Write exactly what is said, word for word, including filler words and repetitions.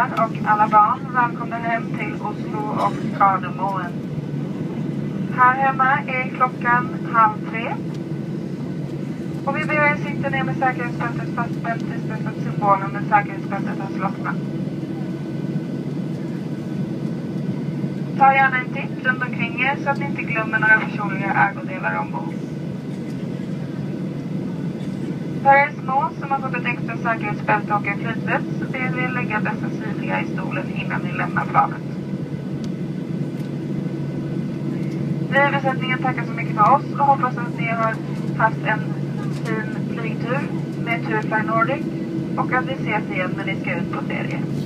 föräldrar och alla barn välkomna hem till Oslo och Gardermoen. Här hemma är klockan halv tre. Och vi ber er sitta ner med säkerhetsbältet fastspänt tills dess att symbolen med säkerhetsbältet har slocknat. Ta gärna en titt runt omkring er så att ni inte glömmer några personliga ägodelar ombord. För er små som har fått ett extra säkerhetsbälte och en flytväst så ber vi lägga dessa synliga i stolen innan ni lämnar planet. Vi i besättningen tackar så mycket för oss och hoppas att ni har haft en fin flygtur med Tuifly Nordic och att vi ses igen när ni ska ut på ferie.